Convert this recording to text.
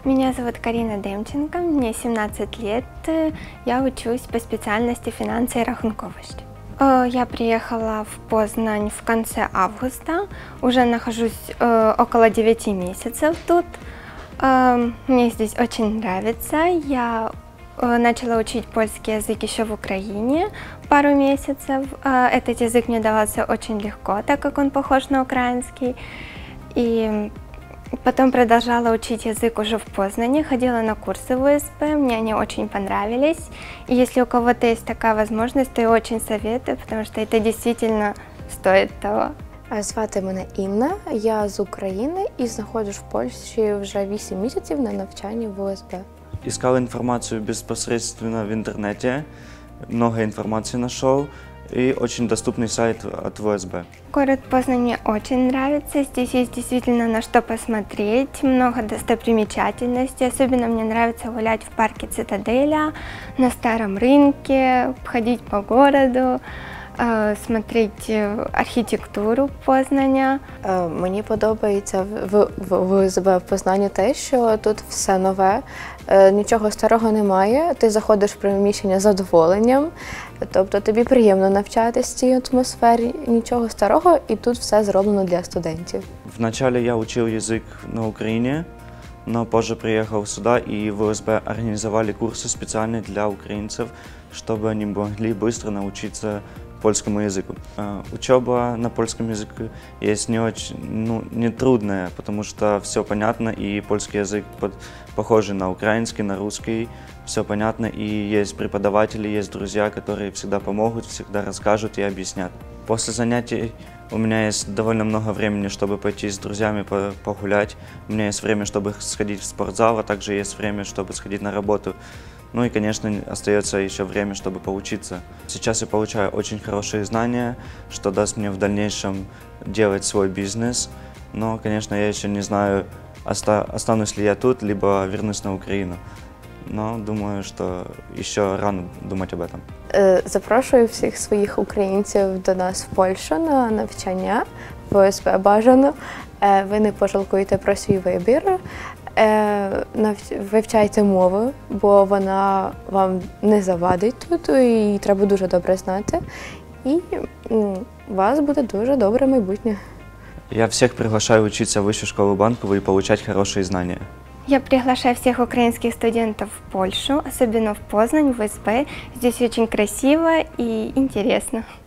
Меня зовут Карина Демченко, мне 17 лет, я учусь по специальности финансы и рахунковость. Я приехала в Познань в конце августа, уже нахожусь около 9 месяцев тут. Мне здесь очень нравится, я начала учить польский язык еще в Украине пару месяцев. Этот язык мне давался очень легко, так как он похож на украинский. И потом продолжала учить язык уже в Познане, ходила на курсы в УСП, мне они очень понравились. И если у кого-то есть такая возможность, то я очень советую, потому что это действительно стоит того. Звати мене Інна, я з України і знаходжусь в Польщі вже 8 місяців на навчанні в УСБ. Искал информацию безпосредственно в интернете, много информации нашел и очень доступный сайт от ВСБ. Город Познань мне очень нравится, здесь есть действительно на что посмотреть, много достопримечательностей, особенно мне нравится гулять в парке Цитаделя, на Старом рынке, ходить по городу, смотреть архітектуру Познаня. Мені подобається в ВСБ в Познані те, що тут все нове, нічого старого немає, ти заходиш в приміщення з задоволенням, тобто тобі приємно навчатися в цій атмосфері, нічого старого, і тут все зроблено для студентів. Вначале я учил язык на Украине, но позже приехал сюда, и в ВСБ организовали курсы специальные для украинцев, чтобы они могли быстро научиться польскому языку. Учеба на польском языке есть не трудная, потому что все понятно, и польский язык похожий на украинский, на русский, все понятно, и есть преподаватели, есть друзья, которые всегда помогут, всегда расскажут и объяснят. После занятий у меня есть довольно много времени, чтобы пойти с друзьями погулять, у меня есть время, чтобы сходить в спортзал, а также есть время, чтобы сходить на работу. Ну и, конечно, остается еще время, чтобы поучиться. Сейчас я получаю очень хорошие знания, что даст мне в дальнейшем делать свой бизнес. Но, конечно, я еще не знаю, останусь ли я тут, либо вернусь на Украину. Но думаю, что еще рано думать об этом. Запрошую всіх своїх українців до нас в Польщу на навчання, в ОСБ бажано. Ви не пожалкуєте про свій вибір. Вивчайте мову, бо вона вам не завадить тут, і її треба дуже добре знати. І у вас буде дуже добре майбутнє. Я всех приглашаю учиться в Высшую школу банковую и получать хорошие знания. Я приглашаю всех украинских студентов в Польшу, особенно в Познань, в УСП. Здесь очень красиво и интересно.